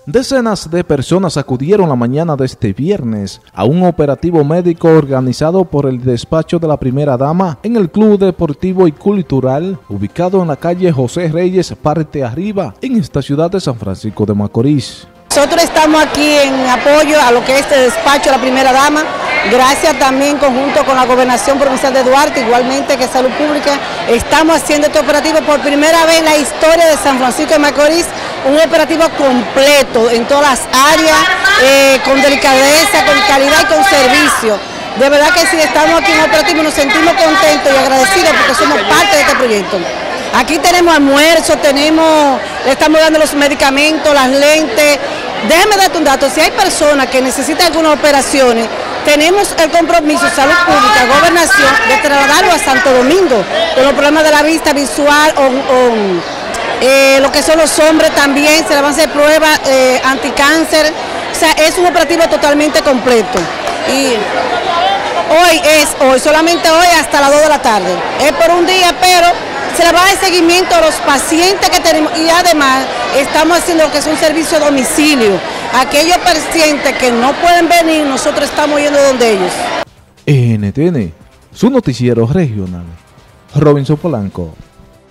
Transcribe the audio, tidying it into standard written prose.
Decenas de personas acudieron la mañana de este viernes a un operativo médico organizado por el despacho de la primera dama en el Club Deportivo y Cultural, ubicado en la calle José Reyes, parte arriba, en esta ciudad de San Francisco de Macorís. Nosotros estamos aquí en apoyo a lo que es este despacho de la primera dama, gracias también conjunto con la Gobernación Provincial de Duarte, igualmente que Salud Pública, estamos haciendo este operativo por primera vez en la historia de San Francisco de Macorís, un operativo completo en todas las áreas, con delicadeza, con calidad y con servicio. De verdad que sí, estamos aquí en un operativo y nos sentimos contentos y agradecidos porque somos parte de este proyecto. Aquí tenemos almuerzo, le estamos dando los medicamentos, las lentes. Déjame darte un dato, si hay personas que necesitan algunas operaciones, tenemos el compromiso, Salud Pública, Gobernación, de trasladarlo a Santo Domingo, con los problemas de la vista visual lo que son los hombres también, se le van a hacer pruebas anticáncer, o sea, es un operativo totalmente completo. Y solamente hoy hasta las 2 de la tarde, es por un día, pero se le va a dar seguimiento a los pacientes que tenemos y además estamos haciendo lo que es un servicio a domicilio. Aquellos pacientes que no pueden venir, nosotros estamos yendo donde ellos. NTN, su noticiero regional. Robinson Polanco.